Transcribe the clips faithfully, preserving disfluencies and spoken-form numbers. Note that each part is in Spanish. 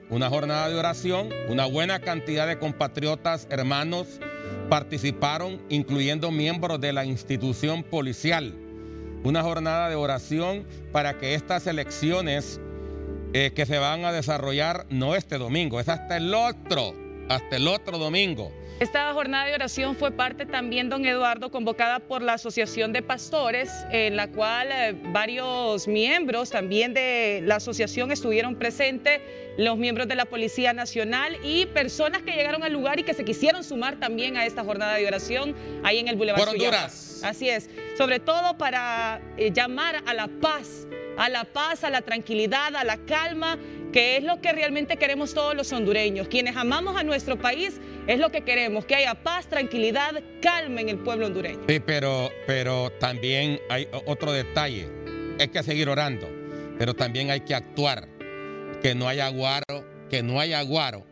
una jornada de oración, una buena cantidad de compatriotas, hermanos, participaron, incluyendo miembros de la institución policial. Una jornada de oración para que estas elecciones eh, que se van a desarrollar, no este domingo, es hasta el otro, hasta el otro domingo. Esta jornada de oración fue parte también, don Eduardo, convocada por la Asociación de Pastores, en la cual eh, varios miembros también de la asociación estuvieron presentes, los miembros de la Policía Nacional y personas que llegaron al lugar y que se quisieron sumar también a esta jornada de oración ahí en el Boulevard Por Honduras. Así es, sobre todo para eh, llamar a la paz, a la paz, a la tranquilidad, a la calma, que es lo que realmente queremos todos los hondureños. Quienes amamos a nuestro país, es lo que queremos, que haya paz, tranquilidad, calma en el pueblo hondureño. Sí, pero, pero también hay otro detalle. Hay que seguir orando, pero también hay que actuar. Que no haya guaro, que no haya guaro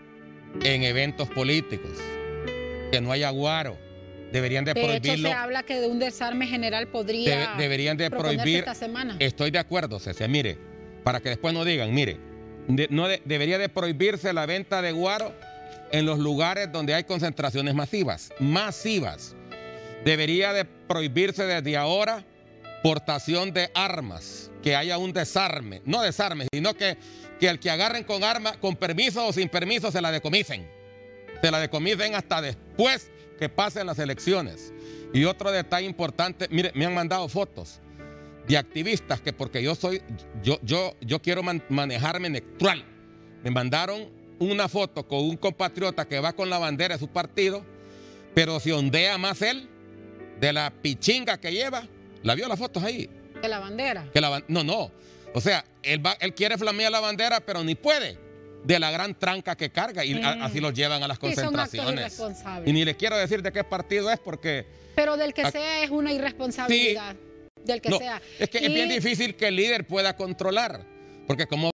en eventos políticos. Que no haya guaro. Deberían de, de prohibirlo. De hecho, se habla que de un desarme general podría de, deberían de prohibir esta semana. Estoy de acuerdo, Cece. Mire, para que después no digan, mire, de, no de, debería de prohibirse la venta de guaro en los lugares donde hay concentraciones masivas, masivas. Debería de prohibirse desde ahora portación de armas, que haya un desarme, no desarme, sino que, que el que agarren con arma, con permiso o sin permiso, se la decomisen. Se la decomisen hasta después que pasen las elecciones. Y otro detalle importante, mire, me han mandado fotos de activistas que porque yo soy, yo, yo, yo quiero man, manejarme neutral. Me mandaron una foto con un compatriota que va con la bandera de su partido, pero se ondea más él de la pichinga que lleva. ¿La vio las fotos ahí? ¿De la bandera? Que la, no, no. O sea, él, va, él quiere flamear la bandera, pero ni puede. De la gran tranca que carga y mm. a, así los llevan a las concentraciones. Sí, son actos y ni le quiero decir de qué partido es porque... Pero del que a, sea es una irresponsabilidad. Sí, del que no, sea. Es que y... es bien difícil que el líder pueda controlar, porque como